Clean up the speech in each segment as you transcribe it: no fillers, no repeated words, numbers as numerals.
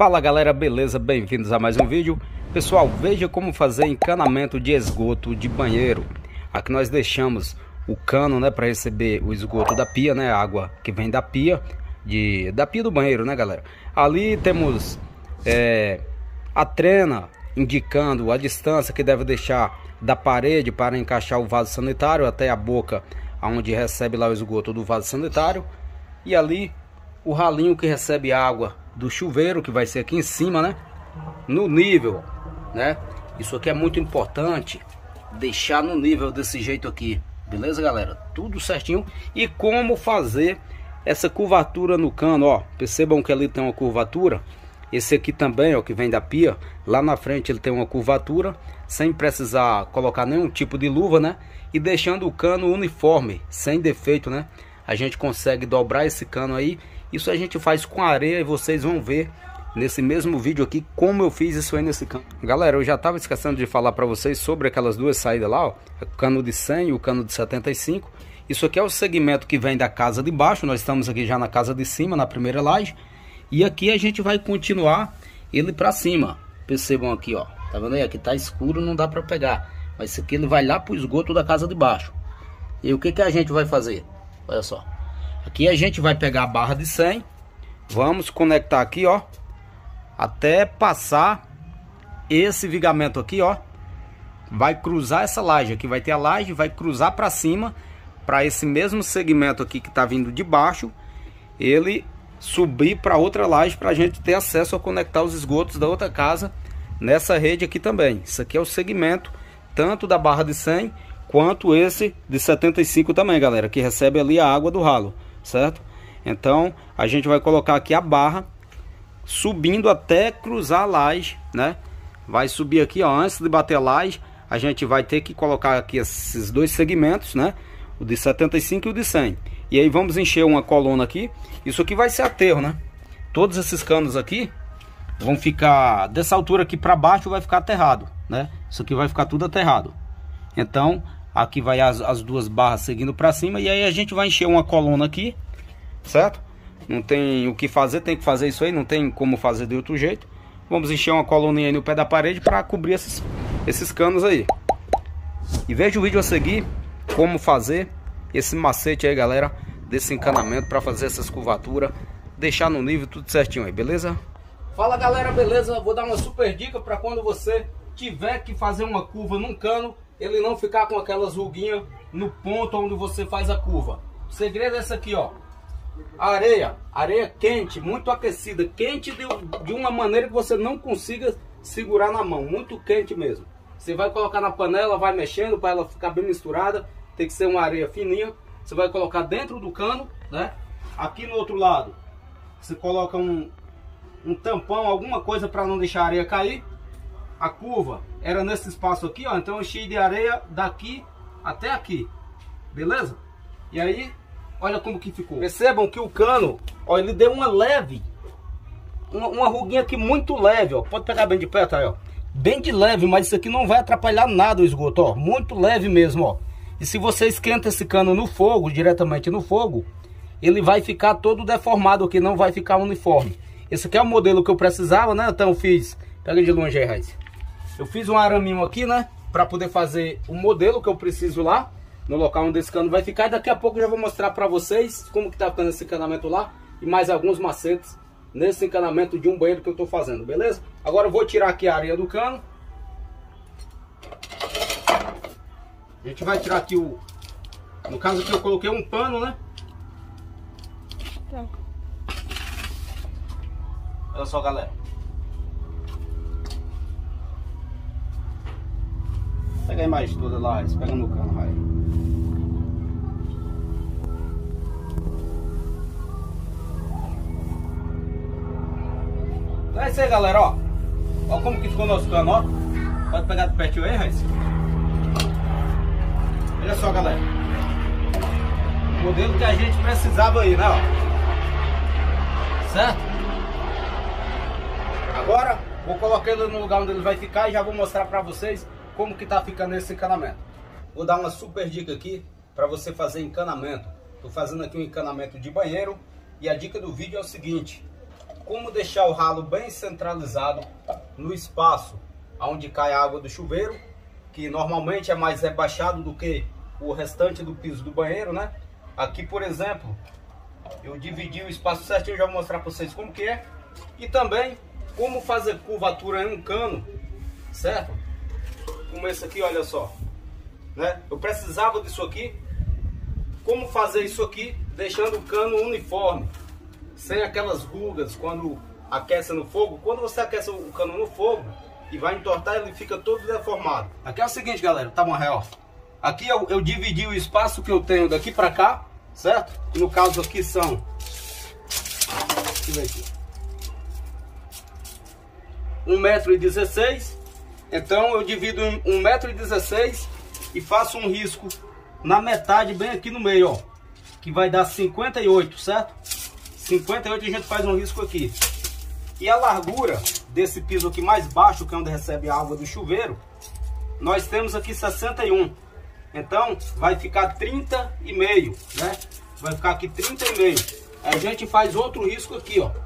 Fala galera, beleza? Bem-vindos a mais um vídeo. Pessoal, veja como fazer encanamento de esgoto de banheiro. Aqui nós deixamos o cano, né, para receber o esgoto da pia, né, a água que vem da pia, da pia do banheiro, né, galera. Ali temos a trena indicando a distância que deve deixar da parede para encaixar o vaso sanitário até a boca, onde recebe lá o esgoto do vaso sanitário. E ali o ralinho que recebe água do chuveiro, que vai ser aqui em cima, né, no nível, né. Isso aqui é muito importante, deixar no nível desse jeito aqui, beleza, galera? Tudo certinho. E como fazer essa curvatura no cano, ó, percebam que ali tem uma curvatura. Esse aqui também, ó, que vem da pia, lá na frente ele tem uma curvatura, sem precisar colocar nenhum tipo de luva, né, e deixando o cano uniforme, sem defeito, né. A gente consegue dobrar esse cano aí. Isso a gente faz com areia e vocês vão ver nesse mesmo vídeo aqui como eu fiz isso aí nesse cano. Galera, eu já estava esquecendo de falar para vocês sobre aquelas duas saídas lá, ó, o cano de 100 e o cano de 75. Isso aqui é o segmento que vem da casa de baixo. Nós estamos aqui já na casa de cima, na primeira laje. E aqui a gente vai continuar ele para cima. Percebam aqui, ó, tá vendo aí? Aqui tá escuro, não dá para pegar. Mas isso aqui ele vai lá pro esgoto da casa de baixo. E o que que a gente vai fazer? Olha só. Aqui a gente vai pegar a barra de 100, vamos conectar aqui, ó, até passar esse vigamento aqui, ó. Vai cruzar essa laje, aqui vai ter a laje, vai cruzar para cima, para esse mesmo segmento aqui que tá vindo de baixo, ele subir para outra laje, para a gente ter acesso a conectar os esgotos da outra casa nessa rede aqui também. Isso aqui é o segmento tanto da barra de 100 quanto esse de 75 também, galera, que recebe ali a água do ralo, certo? Então a gente vai colocar aqui a barra subindo até cruzar a laje, né? Vai subir aqui, ó, antes de bater a laje, a gente vai ter que colocar aqui esses dois segmentos, né? O de 75 e o de 100. E aí vamos encher uma coluna aqui. Isso aqui vai ser aterro, né? Todos esses canos aqui vão ficar dessa altura aqui para baixo, vai ficar aterrado, né? Isso aqui vai ficar tudo aterrado. Então aqui vai as duas barras seguindo para cima. E aí a gente vai encher uma coluna aqui, certo? Não tem o que fazer, tem que fazer isso aí, não tem como fazer de outro jeito. Vamos encher uma coluninha aí no pé da parede para cobrir esses canos aí. E veja o vídeo a seguir como fazer esse macete aí, galera, desse encanamento para fazer essas curvaturas, deixar no nível tudo certinho aí, beleza? Fala galera, beleza? Vou dar uma super dica para quando você tiver que fazer uma curva num cano, ele não ficar com aquelas ruguinhas no ponto onde você faz a curva. O segredo é esse aqui, ó. Areia quente, muito aquecida, quente de uma maneira que você não consiga segurar na mão, muito quente mesmo. Você vai colocar na panela, vai mexendo para ela ficar bem misturada. Tem que ser uma areia fininha. Você vai colocar dentro do cano, né? Aqui no outro lado você coloca um tampão, alguma coisa para não deixar a areia cair. A curva era nesse espaço aqui, ó. Então eu enchi de areia daqui até aqui, beleza? E aí, olha como que ficou. Percebam que o cano, ó, ele deu uma leve, uma ruguinha aqui muito leve, ó. Pode pegar bem de perto aí, ó. Bem de leve, mas isso aqui não vai atrapalhar nada o esgoto, ó. Muito leve mesmo, ó. E se você esquenta esse cano no fogo, diretamente no fogo, ele vai ficar todo deformado aqui, não vai ficar uniforme. Esse aqui é o modelo que eu precisava, né? Então eu fiz, pega de longe aí, Raiz. Eu fiz um araminho aqui, né? Para poder fazer o modelo que eu preciso lá, no local onde esse cano vai ficar. E daqui a pouco eu já vou mostrar para vocês como que tá ficando esse encanamento lá. E mais alguns macetes nesse encanamento de um banheiro que eu tô fazendo, beleza? Agora eu vou tirar aqui a areia do cano. A gente vai tirar aqui no caso aqui eu coloquei um pano, né? Tá. Olha só, galera. Pega a imagem toda lá, pega no cano, vai. Então é isso aí, galera, ó. Ó como que ficou o nosso cano, ó. Pode pegar de pertinho aí, Raiz. Olha só, galera. O modelo que a gente precisava aí, né, ó. Certo? Agora, vou colocar ele no lugar onde ele vai ficar e já vou mostrar pra vocês como que tá ficando esse encanamento. Vou dar uma super dica aqui para você fazer encanamento. Tô fazendo aqui um encanamento de banheiro e a dica do vídeo é o seguinte: como deixar o ralo bem centralizado no espaço onde cai a água do chuveiro, que normalmente é mais rebaixado do que o restante do piso do banheiro, né? Aqui, por exemplo, eu dividi o espaço certinho, já vou mostrar para vocês como que é. E também como fazer curvatura em um cano, certo? Como esse aqui, olha só, né? Eu precisava disso aqui. Como fazer isso aqui, deixando o cano uniforme, sem aquelas rugas quando aquece no fogo. Quando você aquece o cano no fogo e vai entortar, ele fica todo deformado. Aqui é o seguinte, galera, tá bom, real. Aqui eu dividi o espaço que eu tenho daqui para cá, certo? No caso aqui são, deixa eu ver aqui, 1,16 m. Então eu divido em 1,16 m e faço um risco na metade, bem aqui no meio, ó, que vai dar 58, certo? 58 a gente faz um risco aqui. E a largura desse piso aqui mais baixo, que é onde recebe a água do chuveiro, nós temos aqui 61. Então vai ficar 30,5, né? Vai ficar aqui 30,5. A gente faz outro risco aqui, ó.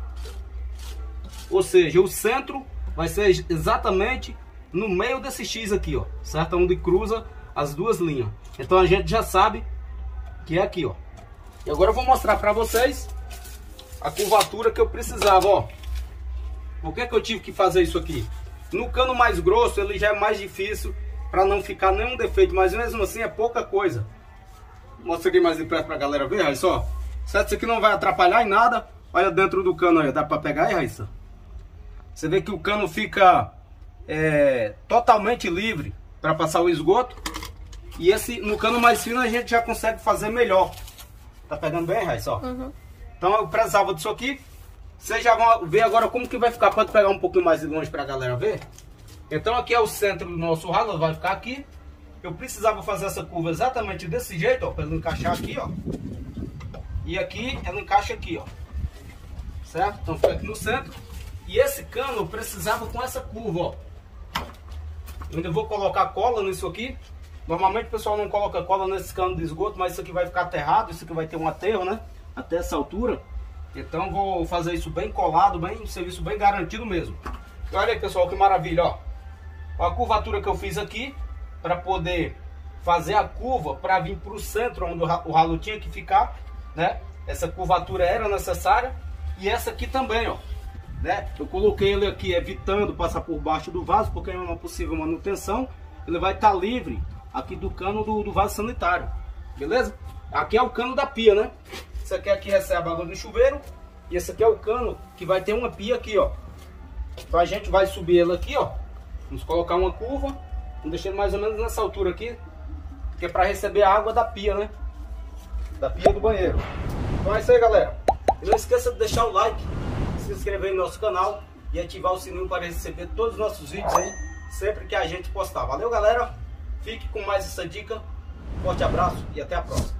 Ou seja, o centro vai ser exatamente no meio desse X aqui, ó, certo? Onde cruza as duas linhas. Então a gente já sabe que é aqui, ó. E agora eu vou mostrar para vocês a curvatura que eu precisava, ó. Por que eu tive que fazer isso aqui? No cano mais grosso ele já é mais difícil para não ficar nenhum defeito, mas mesmo assim é pouca coisa. Mostra aqui mais de perto para a galera ver, olha só. Certo? Isso aqui não vai atrapalhar em nada. Olha dentro do cano aí, dá para pegar aí, Raíssa? Você vê que o cano fica totalmente livre para passar o esgoto. E esse, no cano mais fino, a gente já consegue fazer melhor. Tá pegando bem, Raíssa? Uhum. Então eu precisava disso aqui. Vocês já vão ver agora como que vai ficar. Pode pegar um pouquinho mais de longe para a galera ver. Então aqui é o centro do nosso ralo, vai ficar aqui. Eu precisava fazer essa curva exatamente desse jeito, ó, para ele encaixar aqui, ó. E aqui ela encaixa aqui, ó. Certo? Então fica aqui no centro. E esse cano eu precisava com essa curva, ó. Eu ainda vou colocar cola nisso aqui. Normalmente o pessoal não coloca cola nesse cano de esgoto, mas isso aqui vai ficar aterrado, isso aqui vai ter um aterro, né? Até essa altura. Então vou fazer isso bem colado, bem, um serviço bem garantido mesmo. E olha aí, pessoal, que maravilha, ó. A curvatura que eu fiz aqui para poder fazer a curva para vir para o centro onde o ralo tinha que ficar, né? Essa curvatura era necessária e essa aqui também, ó, né? Eu coloquei ele aqui evitando passar por baixo do vaso, porque é uma possível manutenção. Ele vai estar livre aqui do cano do vaso sanitário, beleza? Aqui é o cano da pia, né? Esse aqui recebe a água do chuveiro e esse aqui é o cano que vai ter uma pia aqui, ó. Então a gente vai subir ele aqui, ó. Vamos colocar uma curva, vamos deixar mais ou menos nessa altura aqui, que é para receber a água da pia, né? Da pia do banheiro. Então é isso aí, galera. E não esqueça de deixar o like, se inscrever no nosso canal e ativar o sininho para receber todos os nossos vídeos aí, sempre que a gente postar. Valeu, galera. Fique com mais essa dica. Forte abraço e até a próxima.